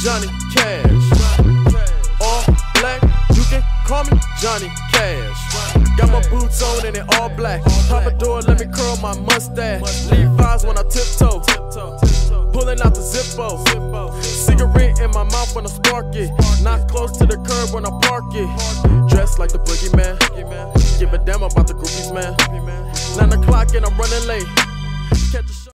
Johnny Cash. All black, you can call me Johnny Cash. Got my boots on and it all black. Pop a door, let me curl my mustache. Levi's when I tiptoe. Pulling out the Zippo. Cigarette in my mouth when I spark it. Not close to the curb when I park it. Dressed like the boogeyman. Give a damn about the groupies, man. 9 o'clock and I'm running late. Catch a